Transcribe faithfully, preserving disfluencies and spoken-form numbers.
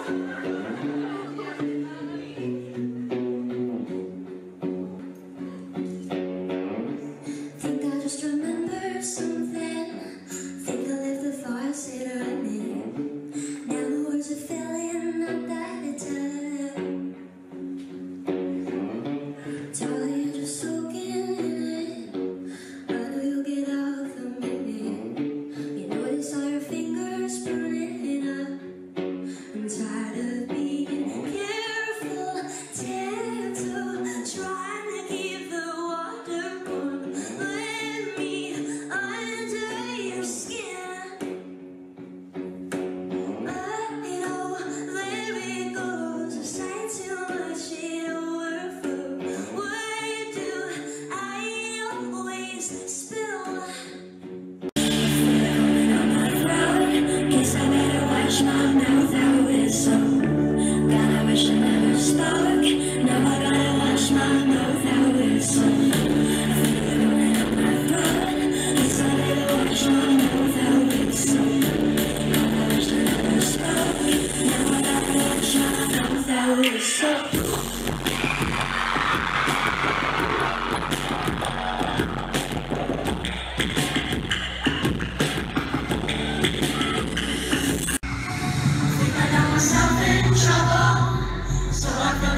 Think I just remember something. Think I lived the thought I said I meant. Now the words are filling up that time. Darling, you're just soaking in it. I know you'll get out the minute. You notice all your fingers burning up. I'm tired of being careful, gentle, trying to keep the water warm. Let me under your skin. But you know, there it goes. I say too much, it over for what do I always spill? Guess I better wash my mouth out with soap. God, I wish I never spoke. Now I gotta wash my mouth out with soap. I feel it running up my throat. Guess I better wash my mouth out with soap. God, I wish I never spoke. Now I gotta wash my mouth out with soap. Myself in trouble, so I feel